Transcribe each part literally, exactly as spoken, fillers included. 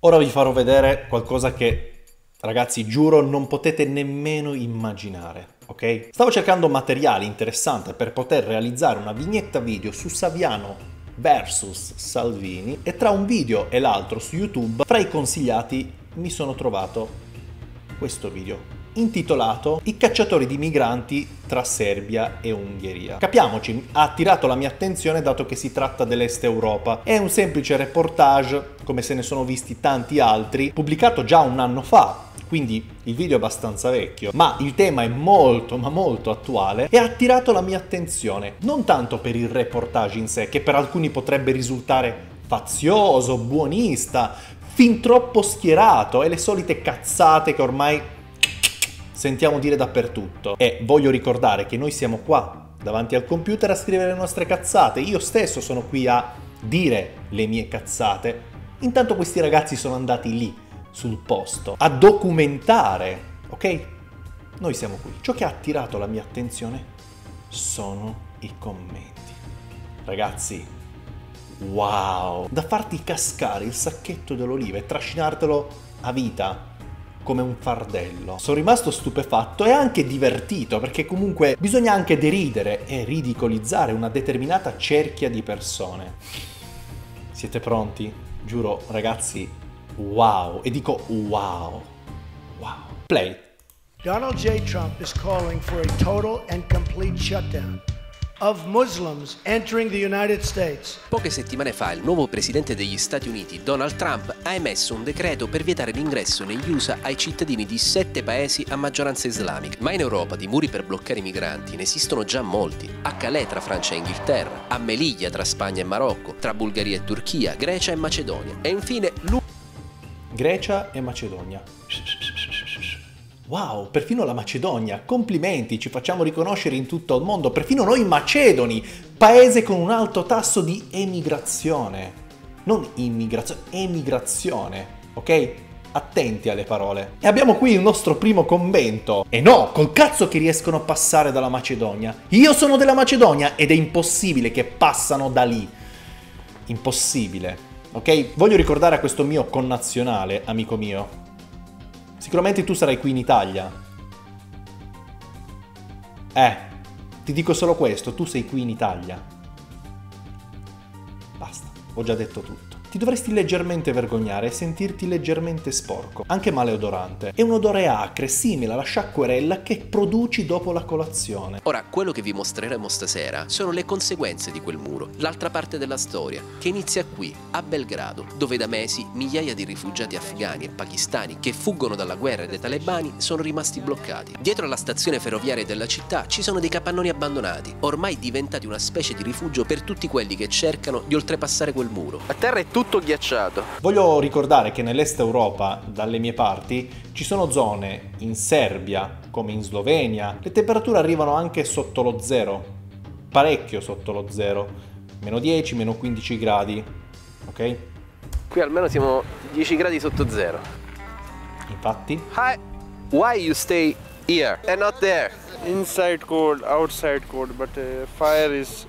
Ora vi farò vedere qualcosa che, ragazzi, giuro non potete nemmeno immaginare, ok? Stavo cercando materiale interessante per poter realizzare una vignetta video su Saviano versus Salvini e tra un video e l'altro su YouTube, fra i consigliati, mi sono trovato questo video intitolato I cacciatori di migranti tra Serbia e Ungheria. Capiamoci, ha attirato la mia attenzione dato che si tratta dell'Est Europa. È un semplice reportage, come se ne sono visti tanti altri, pubblicato già un anno fa, quindi il video è abbastanza vecchio, ma il tema è molto ma molto attuale e ha attirato la mia attenzione, non tanto per il reportage in sé, che per alcuni potrebbe risultare fazioso, buonista, fin troppo schierato e le solite cazzate che ormai sentiamo dire dappertutto. E voglio ricordare che noi siamo qua davanti al computer a scrivere le nostre cazzate, io stesso sono qui a dire le mie cazzate, intanto questi ragazzi sono andati lì sul posto a documentare, ok? Noi siamo qui. Ciò che ha attirato la mia attenzione sono i commenti. Ragazzi, wow, da farti cascare il sacchetto dell'oliva e trascinartelo a vita come un fardello. Sono rimasto stupefatto e anche divertito, perché comunque bisogna anche deridere e ridicolizzare una determinata cerchia di persone. Siete pronti? Giuro, ragazzi, wow, e dico wow, wow. Play. Donald J. Trump is calling for a total and complete shutdown of Muslims entering the United States. Poche settimane fa il nuovo presidente degli Stati Uniti, Donald Trump, ha emesso un decreto per vietare l'ingresso negli U S A ai cittadini di sette paesi a maggioranza islamica. Ma in Europa di muri per bloccare i migranti ne esistono già molti. A Calais tra Francia e Inghilterra, a Melilla tra Spagna e Marocco, tra Bulgaria e Turchia, Grecia e Macedonia. E infine l'U... Grecia e Macedonia. Wow, perfino la Macedonia, complimenti, ci facciamo riconoscere in tutto il mondo, perfino noi macedoni, paese con un alto tasso di emigrazione, non immigrazione, emigrazione, ok? Attenti alle parole. E abbiamo qui il nostro primo commento. E no, col cazzo che riescono a passare dalla Macedonia. Io sono della Macedonia ed è impossibile che passano da lì. Impossibile, ok? Voglio ricordare a questo mio connazionale, amico mio, sicuramente tu sarai qui in Italia. Eh, ti dico solo questo, tu sei qui in Italia. Basta, ho già detto tutto. Ti dovresti leggermente vergognare e sentirti leggermente sporco, anche maleodorante. È un odore acre, simile alla sciacquerella che produci dopo la colazione. Ora, quello che vi mostreremo stasera sono le conseguenze di quel muro, l'altra parte della storia, che inizia qui, a Belgrado, dove da mesi migliaia di rifugiati afghani e pakistani che fuggono dalla guerra e dai talebani sono rimasti bloccati. Dietro alla stazione ferroviaria della città ci sono dei capannoni abbandonati, ormai diventati una specie di rifugio per tutti quelli che cercano di oltrepassare quel muro. A terra è tutto tutto ghiacciato. Voglio ricordare che nell'est Europa, dalle mie parti, ci sono zone in Serbia, come in Slovenia, le temperature arrivano anche sotto lo zero, parecchio sotto lo zero, meno dieci, meno quindici gradi, ok? Qui almeno siamo dieci gradi sotto zero. Infatti? Hi, why you stay here and not there? Inside cold, outside cold, but uh, fire is...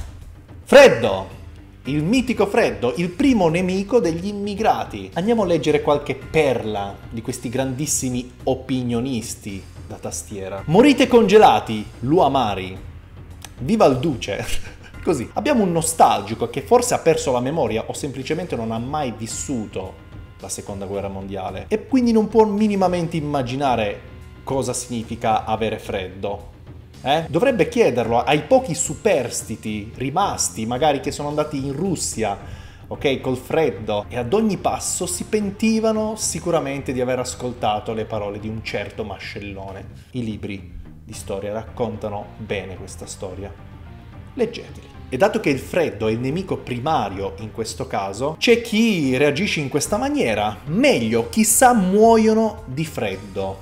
Freddo! Il mitico freddo, il primo nemico degli immigrati. Andiamo a leggere qualche perla di questi grandissimi opinionisti da tastiera. Morite congelati, Luamari. Viva il duce. Così. Abbiamo un nostalgico che forse ha perso la memoria o semplicemente non ha mai vissuto la seconda guerra mondiale e quindi non può minimamente immaginare cosa significa avere freddo. Eh? Dovrebbe chiederlo ai pochi superstiti rimasti, magari che sono andati in Russia, ok, col freddo, e ad ogni passo si pentivano sicuramente di aver ascoltato le parole di un certo mascellone. I libri di storia raccontano bene questa storia. Leggeteli. E dato che il freddo è il nemico primario in questo caso, c'è chi reagisce in questa maniera. Meglio, chissà muoiono di freddo.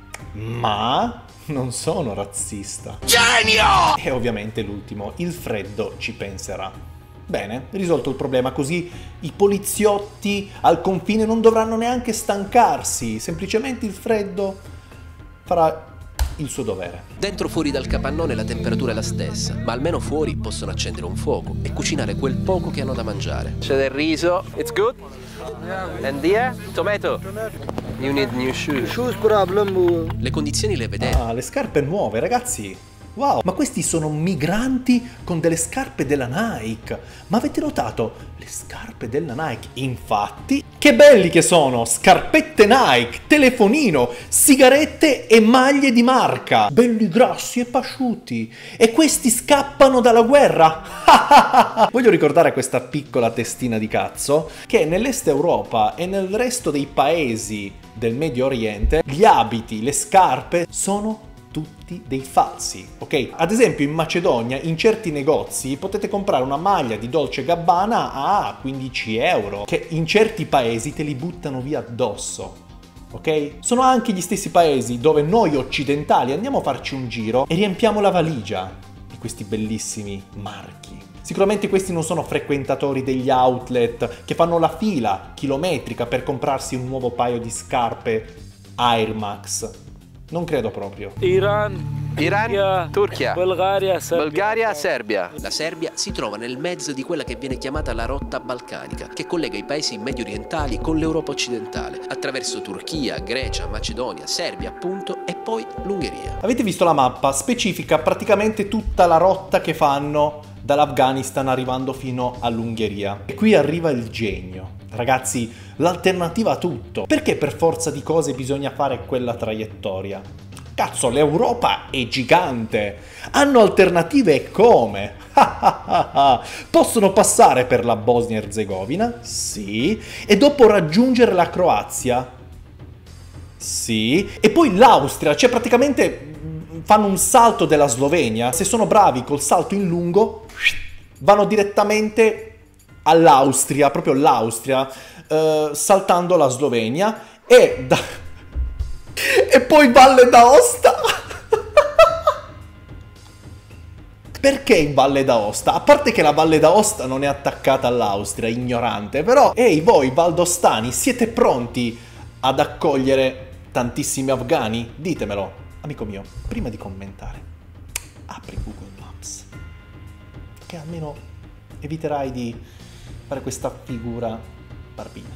Ma... non sono razzista. Genio! E ovviamente l'ultimo, il freddo ci penserà. Bene, risolto il problema, così i poliziotti al confine non dovranno neanche stancarsi, semplicemente il freddo farà il suo dovere. Dentro fuori dal capannone la temperatura è la stessa, ma almeno fuori possono accendere un fuoco e cucinare quel poco che hanno da mangiare. C'è del riso. It's good? And here? Tomato? You need new shoes. Shoes problem. Le condizioni le vedete? Ah, le scarpe nuove, ragazzi. Wow, ma questi sono migranti con delle scarpe della Nike. Ma avete notato? Le scarpe della Nike, infatti, che belli che sono! Scarpette Nike, telefonino, sigarette e maglie di marca. Belli grassi e pasciuti. E questi scappano dalla guerra. Voglio ricordare a questa piccola testina di cazzo che nell'Est Europa e nel resto dei paesi del Medio Oriente gli abiti, le scarpe sono tutti dei falsi, ok? Ad esempio in Macedonia in certi negozi potete comprare una maglia di Dolce Gabbana a quindici euro, che in certi paesi te li buttano via addosso, ok? Sono anche gli stessi paesi dove noi occidentali andiamo a farci un giro e riempiamo la valigia di questi bellissimi marchi. Sicuramente questi non sono frequentatori degli outlet che fanno la fila chilometrica per comprarsi un nuovo paio di scarpe Air Max. Non credo proprio. Iran, Iran, Turchia, Bulgaria, Serbia. Bulgaria, Serbia. La Serbia si trova nel mezzo di quella che viene chiamata la rotta balcanica, che collega i paesi medio orientali con l'Europa occidentale, attraverso Turchia, Grecia, Macedonia, Serbia appunto e poi l'Ungheria. Avete visto la mappa? Specifica praticamente tutta la rotta che fanno dall'Afghanistan arrivando fino all'Ungheria. E qui arriva il genio. Ragazzi, l'alternativa a tutto. Perché per forza di cose bisogna fare quella traiettoria? Cazzo, l'Europa è gigante. Hanno alternative e come? Possono passare per la Bosnia-Erzegovina? Sì. E dopo raggiungere la Croazia? Sì. E poi l'Austria, cioè praticamente fanno un salto della Slovenia. Se sono bravi col salto in lungo, vanno direttamente all'Austria, proprio l'Austria, eh, saltando la Slovenia e da... e poi Valle d'Aosta. Perché in Valle d'Aosta? A parte che la Valle d'Aosta non è attaccata all'Austria, ignorante, però ehi voi valdostani, siete pronti ad accogliere tantissimi afghani? Ditemelo, amico mio, prima di commentare, apri Google Maps, che almeno eviterai di fare questa figura barbina.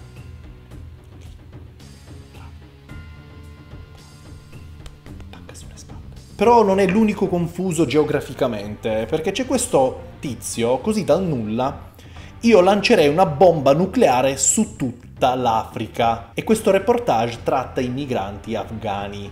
Pacca sulle spalle. Però non è l'unico confuso geograficamente, perché c'è questo tizio, così dal nulla, io lancerei una bomba nucleare su tutta l'Africa. E questo reportage tratta i migranti afghani.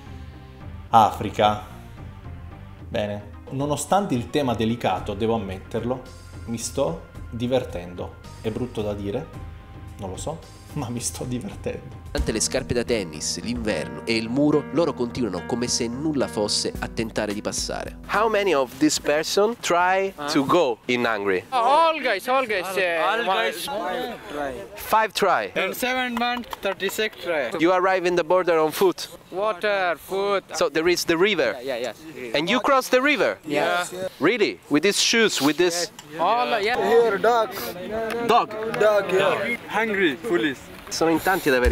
Africa. Bene, nonostante il tema delicato, devo ammetterlo, mi sto divertendo. È brutto da dire, non lo so, ma mi sto divertendo. Durante le scarpe da tennis, l'inverno e il muro, loro continuano come se nulla fosse a tentare di passare. How many of these person try to go in Hungary? All guys, all guys. Uh, All one- guys try. Five try. In seven months, thirty-six try. You arrive in the border on foot. Water, food. So there is the river. Yeah, yes. And you cross the river? Yeah. Really? With these shoes, with this All, yeah. Here, dog. dog? Dog, yeah. Hungry, police. Sono in tanti ad avere.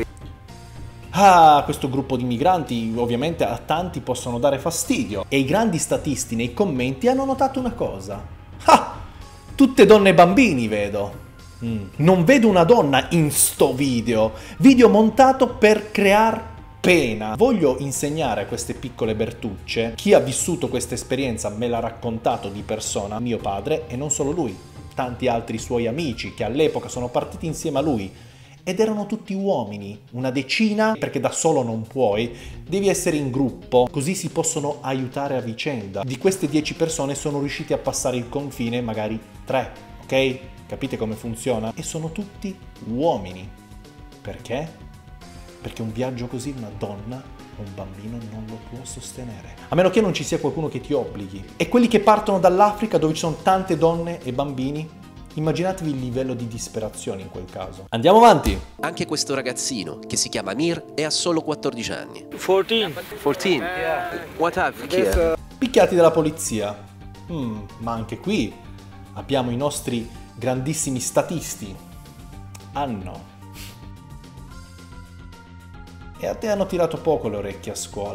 Ah, questo gruppo di migranti ovviamente a tanti possono dare fastidio. E i grandi statisti nei commenti hanno notato una cosa. Ah! Tutte donne e bambini vedo. Mm. Non vedo una donna in sto video. Video montato per creare pena. Voglio insegnare a queste piccole Bertucce, chi ha vissuto questa esperienza me l'ha raccontato di persona, mio padre, e non solo lui, tanti altri suoi amici che all'epoca sono partiti insieme a lui. Ed erano tutti uomini, una decina, perché da solo non puoi, devi essere in gruppo, così si possono aiutare a vicenda. Di queste dieci persone sono riusciti a passare il confine magari tre, ok? Capite come funziona? E sono tutti uomini. Perché? Perché un viaggio così una donna o un bambino non lo può sostenere. A meno che non ci sia qualcuno che ti obblighi. E quelli che partono dall'Africa dove ci sono tante donne e bambini, immaginatevi il livello di disperazione in quel caso. Andiamo avanti! Anche questo ragazzino, che si chiama Amir, è a solo quattordici anni. fourteen. quattordici? What have here? Picchiati dalla polizia. Mm, ma anche qui abbiamo i nostri grandissimi statisti. Ah no. E a te hanno tirato poco le orecchie a scuola.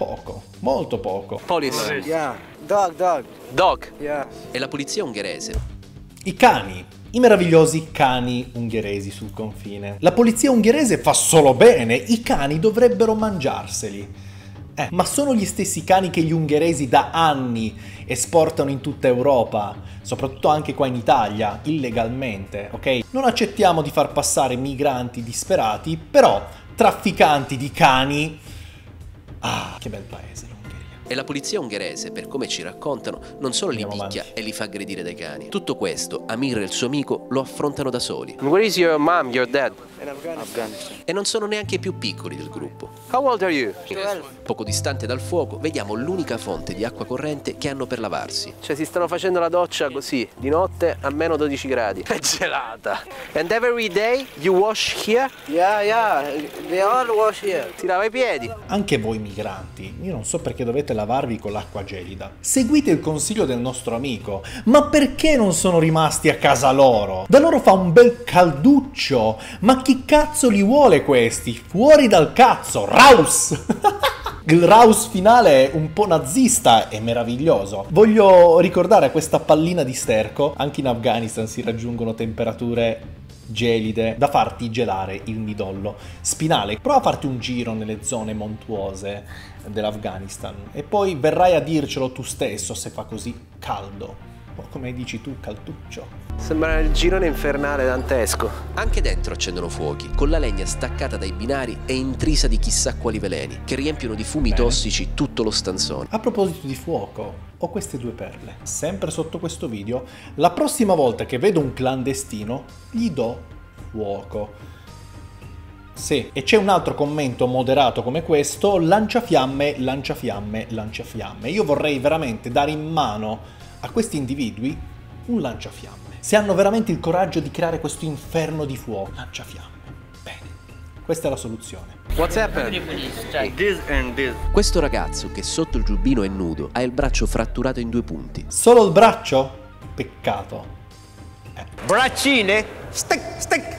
Poco, molto poco. Police. Yeah. Dog, dog. Dog. Yeah. E la polizia ungherese. I cani, i meravigliosi cani ungheresi sul confine. La polizia ungherese fa solo bene, i cani dovrebbero mangiarseli. Eh, ma sono gli stessi cani che gli ungheresi da anni esportano in tutta Europa, soprattutto anche qua in Italia, illegalmente, ok? Non accettiamo di far passare migranti disperati, però trafficanti di cani... Ah, che bel paese l'Ungheria. E la polizia ungherese, per come ci raccontano, non solo li Andiamo picchia avanti. e li fa aggredire dai cani. Tutto questo, Amir e il suo amico lo affrontano da soli. Where is your mom, your dad? In Afghanistan. E non sono neanche i più piccoli del gruppo. How old are you? twelve. Poco distante dal fuoco, vediamo l'unica fonte di acqua corrente che hanno per lavarsi. Cioè si stanno facendo la doccia così, di notte a meno dodici gradi. È gelata. And every day you wash here? Yeah, yeah. They all wash here. Si lava i piedi. Anche voi migranti, io non so perché dovete lavarvi con l'acqua gelida. Seguite il consiglio del nostro amico, ma perché non sono rimasti a casa loro? Da loro fa un bel calduccio, ma chi cazzo li vuole questi? Fuori dal cazzo, Raus! Il Raus finale è un po' nazista e meraviglioso. Voglio ricordare a questa pallina di sterco, anche in Afghanistan si raggiungono temperature gelide da farti gelare il midollo spinale. Prova a farti un giro nelle zone montuose dell'Afghanistan e poi verrai a dircelo tu stesso se fa così caldo. O come dici tu, calduccio. Sembra il girone infernale dantesco. Anche dentro accendono fuochi, con la legna staccata dai binari e intrisa di chissà quali veleni, che riempiono di fumi Bene. tossici tutto lo stanzone. A proposito di fuoco, ho queste due perle, sempre sotto questo video. La prossima volta che vedo un clandestino, gli do fuoco. Sì, e c'è un altro commento moderato come questo: lanciafiamme, lanciafiamme, lanciafiamme. Io vorrei veramente dare in mano a questi individui un lanciafiamme. Se hanno veramente il coraggio di creare questo inferno di fuoco, lanciafiamme. Bene, questa è la soluzione. What's happened? This and this. Questo ragazzo, che sotto il giubbino è nudo, ha il braccio fratturato in due punti. Solo il braccio? Peccato. Braccine? Stick, stick.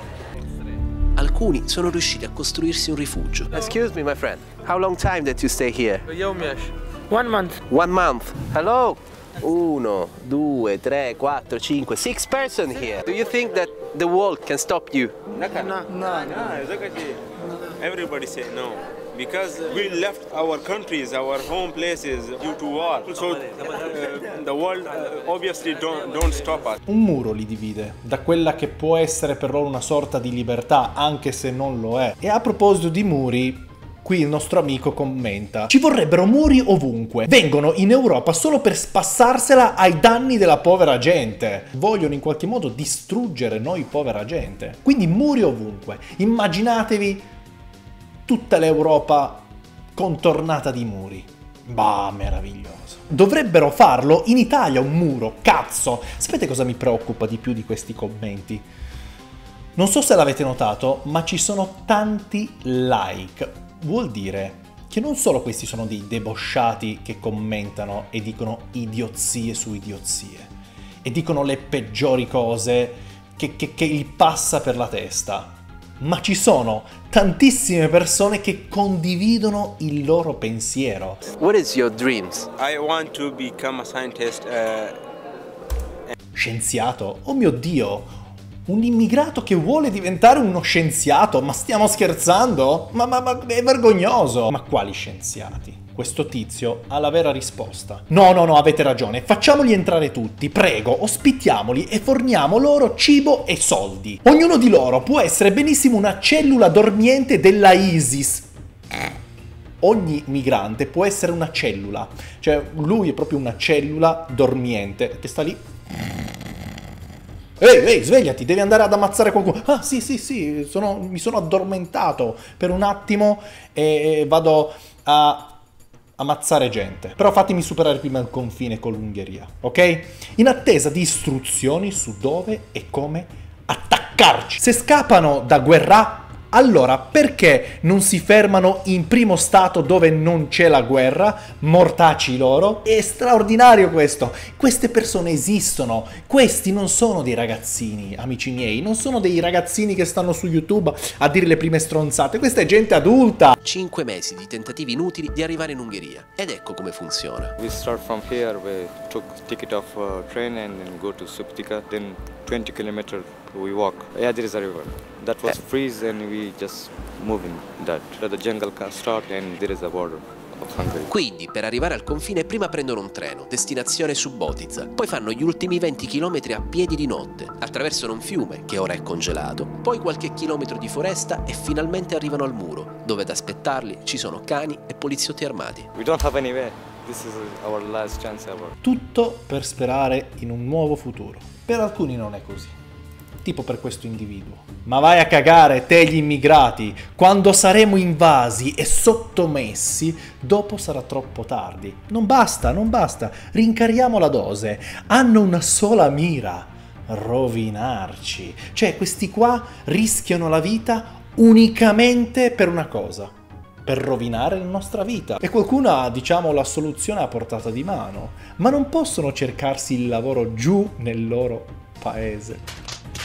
Alcuni sono riusciti a costruirsi un rifugio. Excuse me, my friend. How long time that you stay here? One month. One month. Hello. Uno, due, tre, quattro, cinque, six person here. Do you think that the wall can stop you? No, no, no. Everybody say no, because we left our countries, our home places due to war. So uh, the world uh, obviously don't, don't stop us. Un muro li divide da quella che può essere per loro una sorta di libertà, anche se non lo è. E a proposito di muri, qui il nostro amico commenta: ci vorrebbero muri ovunque, vengono in Europa solo per spassarsela ai danni della povera gente, vogliono in qualche modo distruggere noi povera gente, quindi muri ovunque. Immaginatevi tutta l'Europa contornata di muri. Bah, meraviglioso. Dovrebbero farlo in Italia un muro, cazzo. Sapete cosa mi preoccupa di più di questi commenti? Non so se l'avete notato, ma ci sono tanti like. Vuol dire che non solo questi sono dei debosciati che commentano e dicono idiozie su idiozie e dicono le peggiori cose che, che, che gli passa per la testa, ma ci sono tantissime persone che condividono il loro pensiero. What is your dreams? I want to become a scientist. Uh, Scienziato? Oh mio Dio! Un immigrato che vuole diventare uno scienziato? Ma stiamo scherzando? Ma, ma, ma è vergognoso! Ma quali scienziati? Questo tizio ha la vera risposta. No, no, no, avete ragione. Facciamoli entrare tutti, prego, ospitiamoli e forniamo loro cibo e soldi. Ognuno di loro può essere benissimo una cellula dormiente della ISIS. Ogni migrante può essere una cellula. Cioè, lui è proprio una cellula dormiente che sta lì. Ehi, ehi, svegliati, devi andare ad ammazzare qualcuno. Ah, sì, sì, sì, sono, mi sono addormentato per un attimo e vado a ammazzare gente. Però fatemi superare prima il confine con l'Ungheria, ok? In attesa di istruzioni su dove e come attaccarci. Se scappano da guerra, Allora, perché non si fermano in primo stato dove non c'è la guerra? Mortacci loro. È straordinario questo. Queste persone esistono. Questi non sono dei ragazzini, amici miei. Non sono dei ragazzini che stanno su YouTube a dire le prime stronzate. Questa è gente adulta. Cinque mesi di tentativi inutili di arrivare in Ungheria. Ed ecco come funziona. We start from here, we took ticket of uh, train and then go to Subtica, then twenty kilometers we walk. Yeah, there is a river. That was freeze and we just move in that. The jungle can start and there is a border of Hungary. Quindi per arrivare al confine prima prendono un treno, destinazione Subotica, poi fanno gli ultimi venti chilometri a piedi di notte, attraversano un fiume che ora è congelato, poi qualche chilometro di foresta e finalmente arrivano al muro, dove ad aspettarli ci sono cani e poliziotti armati. We don't have any way. This is our last chance ever. Tutto per sperare in un nuovo futuro. Per alcuni non è così. Tipo per questo individuo. Ma vai a cagare, te gli immigrati! Quando saremo invasi e sottomessi, dopo sarà troppo tardi. Non basta, non basta. Rincariamo la dose. Hanno una sola mira: rovinarci. Cioè, questi qua rischiano la vita unicamente per una cosa: per rovinare la nostra vita. E qualcuno ha, diciamo, la soluzione a portata di mano, ma non possono cercarsi il lavoro giù nel loro paese.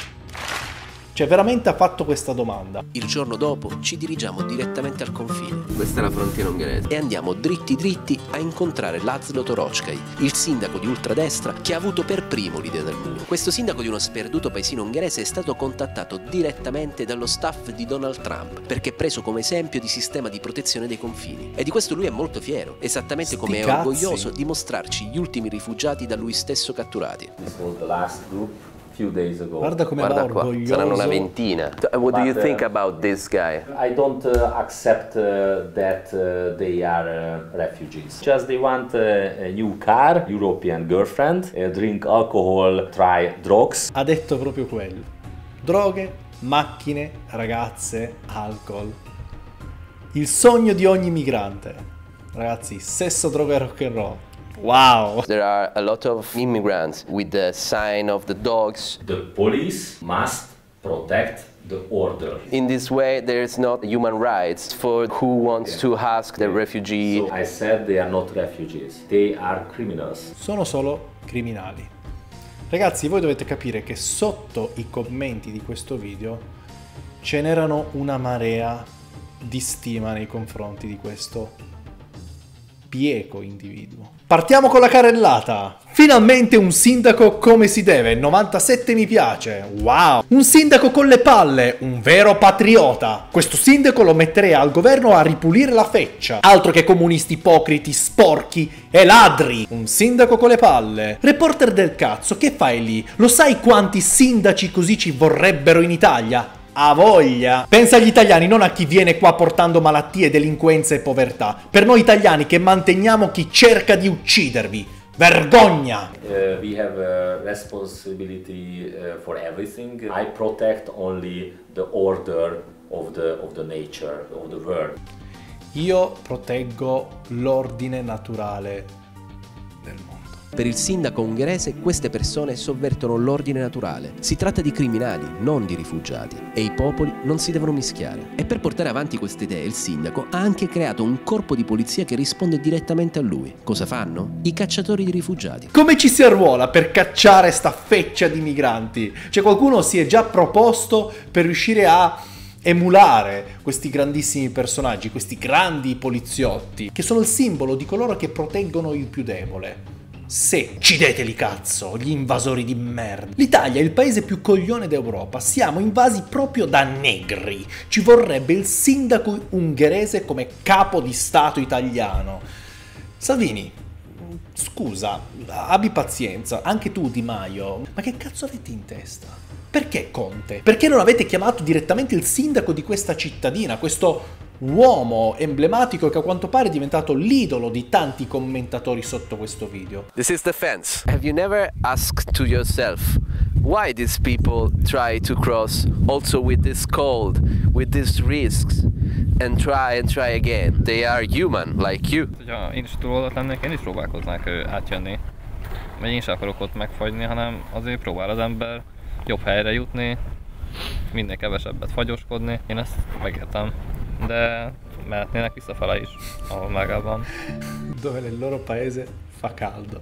Cioè, veramente ha fatto questa domanda. Il giorno dopo ci dirigiamo direttamente al confine. Questa è la frontiera ungherese. E andiamo dritti dritti a incontrare László Torocskai, il sindaco di ultradestra che ha avuto per primo l'idea del muro. Questo sindaco di uno sperduto paesino ungherese è stato contattato direttamente dallo staff di Donald Trump perché è preso come esempio di sistema di protezione dei confini. E di questo lui è molto fiero, esattamente come è orgoglioso di mostrarci gli ultimi rifugiati da lui stesso catturati. This was the last group. Days ago. Guarda come Guarda va qua, orgoglioso. saranno una ventina. What do you But, think uh, about this guy? I don't uh, accept uh, that uh, they are uh, refugees. Just they want uh, a new car, European girlfriend, uh, drink alcohol, try drugs. Ha detto proprio quello. Droghe, macchine, ragazze, alcol. Il sogno di ogni migrante. Ragazzi, sesso, droga e rock and roll. Wow! There are a lot of immigrants with the sign of the dogs. The police must protect the order. In this way, there is not human rights for who wants to ask the refugee. So I said they are not refugees, they are criminals. Sono solo criminali. Ragazzi, voi dovete capire che sotto i commenti di questo video ce n'erano una marea di stima nei confronti di questo bieco individuo. Partiamo con la carrellata. Finalmente un sindaco come si deve, novantasette mi piace, wow! Un sindaco con le palle, un vero patriota. Questo sindaco lo metterei al governo a ripulire la feccia. Altro che comunisti ipocriti, sporchi e ladri. Un sindaco con le palle. Reporter del cazzo, che fai lì? Lo sai quanti sindaci così ci vorrebbero in Italia? A voglia! Pensa agli italiani, non a chi viene qua portando malattie, delinquenza e povertà. Per noi italiani che manteniamo chi cerca di uccidervi. Vergogna! Uh, we have a responsibility uh, for everything. I protect only the order of the, of the nature, of the world. Io proteggo l'ordine naturale del mondo. Per il sindaco ungherese queste persone sovvertono l'ordine naturale. Si tratta di criminali, non di rifugiati, e i popoli non si devono mischiare. E per portare avanti queste idee il sindaco ha anche creato un corpo di polizia che risponde direttamente a lui. Cosa fanno? I cacciatori di rifugiati. Come ci si arruola per cacciare sta feccia di migranti? Cioè, qualcuno si è già proposto per riuscire a emulare questi grandissimi personaggi, questi grandi poliziotti, che sono il simbolo di coloro che proteggono il più debole. Se, uccideteli cazzo, gli invasori di merda. L'Italia è il paese più coglione d'Europa, siamo invasi proprio da negri. Ci vorrebbe il sindaco ungherese come capo di Stato italiano. Salvini, scusa, abbi pazienza, anche tu Di Maio, ma che cazzo avete in testa? Perché Conte? Perché non avete chiamato direttamente il sindaco di questa cittadina, questo uomo emblematico che a quanto pare è diventato l'idolo di tanti commentatori sotto questo video? This is the fence. Have you never asked to yourself why these people try to cross also with this cold, with these risks, and try and try again? They are human like you. Ha én is túloldalt lennék, én is próbálkoznák átjönni. Vagy én is akarok ott megfagyni, hanem azért próbál az ember jobb helyre jutni, minél kevesebbet fagyoskodni. Én ezt megértem, de mehetnének visszafele is, ahol meleg van. Dove nel loro paese fa caldo.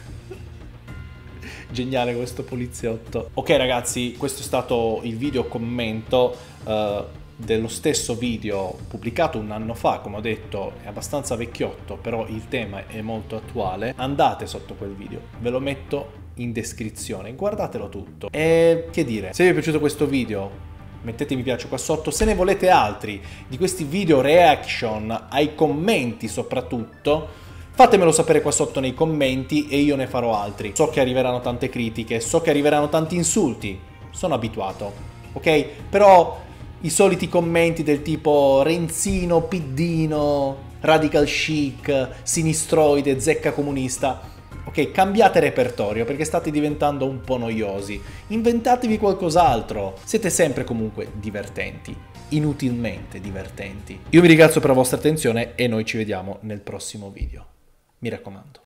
Geniale questo poliziotto. Ok ragazzi, questo è stato il video commento uh, dello stesso video pubblicato un anno fa. Come ho detto è abbastanza vecchiotto, però il tema è molto attuale. Andate sotto quel video, ve lo metto in descrizione, guardatelo tutto. E che dire, se vi è piaciuto questo video mettete mi piace qua sotto, se ne volete altri di questi video reaction ai commenti soprattutto, fatemelo sapere qua sotto nei commenti e io ne farò altri. So che arriveranno tante critiche, so che arriveranno tanti insulti, sono abituato, ok? Però i soliti commenti del tipo renzino, piddino, radical chic, sinistroide, zecca comunista, ok, cambiate repertorio perché state diventando un po' noiosi. Inventatevi qualcos'altro. Siete sempre comunque divertenti, inutilmente divertenti. Io vi ringrazio per la vostra attenzione e noi ci vediamo nel prossimo video. Mi raccomando.